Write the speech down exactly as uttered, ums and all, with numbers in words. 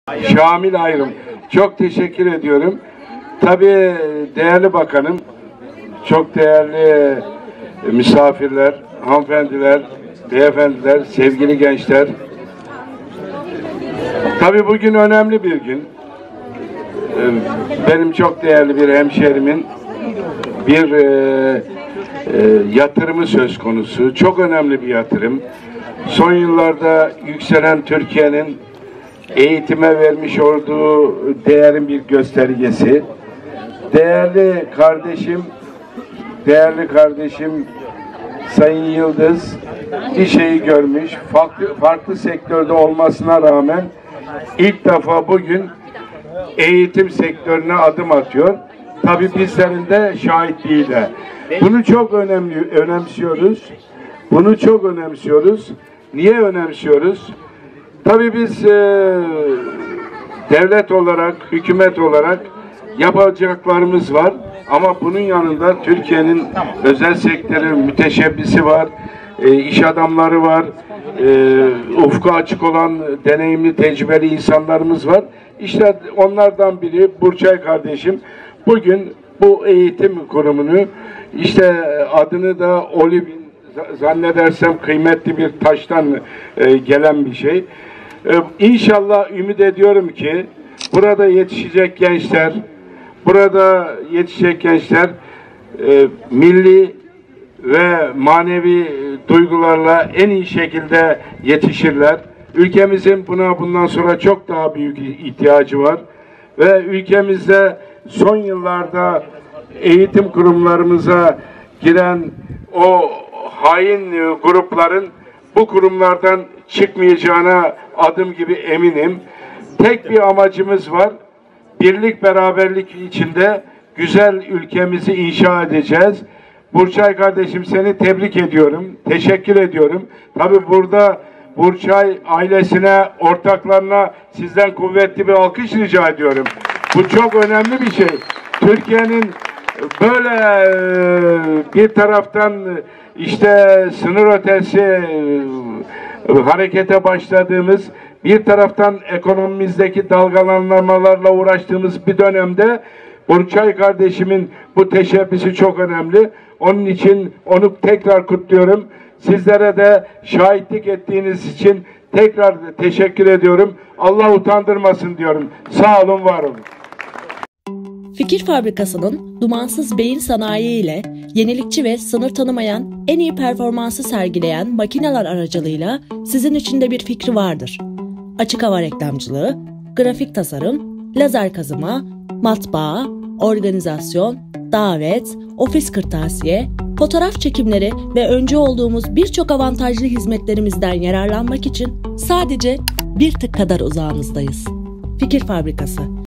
Şamil Ayrım. Çok teşekkür ediyorum. Tabii değerli bakanım, çok değerli misafirler, hanımefendiler, beyefendiler, sevgili gençler. Tabii bugün önemli bir gün. Benim çok değerli bir hemşerimin bir e, e, yatırımı söz konusu. Çok önemli bir yatırım. Son yıllarda yükselen Türkiye'nin eğitime vermiş olduğu değerin bir göstergesi. Değerli kardeşim, değerli kardeşim Sayın Yıldız bir şeyi görmüş. Farklı, farklı sektörde olmasına rağmen ilk defa bugün eğitim sektörüne adım atıyor. Tabii bizlerin de şahitliğiyle. Bunu çok önemli önemsiyoruz. Bunu çok önemsiyoruz. Niye önemsiyoruz? Tabii biz e, devlet olarak, hükümet olarak yapacaklarımız var. Ama bunun yanında Türkiye'nin özel sektörü müteşebbisi var, e, iş adamları var, e, ufku açık olan deneyimli, tecrübeli insanlarımız var. İşte onlardan biri Burçay kardeşim. Bugün bu eğitim kurumunu, işte adını da Olivin, zannedersem kıymetli bir taştan e, gelen bir şey. E, İnşallah ümit ediyorum ki burada yetişecek gençler, burada yetişecek gençler e, milli ve manevi duygularla en iyi şekilde yetişirler. Ülkemizin buna bundan sonra çok daha büyük ihtiyacı var. Ve ülkemizde son yıllarda eğitim kurumlarımıza giren o hain grupların bu kurumlardan çıkmayacağına adım gibi eminim. Tek bir amacımız var. Birlik, beraberlik içinde güzel ülkemizi inşa edeceğiz. Burçay kardeşim, seni tebrik ediyorum. Teşekkür ediyorum. Tabii burada Burçay ailesine, ortaklarına sizden kuvvetli bir alkış rica ediyorum. Bu çok önemli bir şey. Türkiye'nin böyle bir taraftan işte sınır ötesi harekete başladığımız, bir taraftan ekonomimizdeki dalgalanmalarla uğraştığımız bir dönemde Burçay kardeşimin bu teşebbüsü çok önemli. Onun için onu tekrar kutluyorum. Sizlere de şahitlik ettiğiniz için tekrar teşekkür ediyorum. Allah utandırmasın diyorum. Sağ olun, var olun. Fikir Fabrikası'nın dumansız beyin sanayi ile yenilikçi ve sınır tanımayan, en iyi performansı sergileyen makineler aracılığıyla sizin için de bir fikri vardır. Açık hava reklamcılığı, grafik tasarım, lazer kazıma, matbaa, organizasyon, davet, ofis kırtasiye, fotoğraf çekimleri ve öncü olduğumuz birçok avantajlı hizmetlerimizden yararlanmak için sadece bir tık kadar uzağınızdayız. Fikir Fabrikası.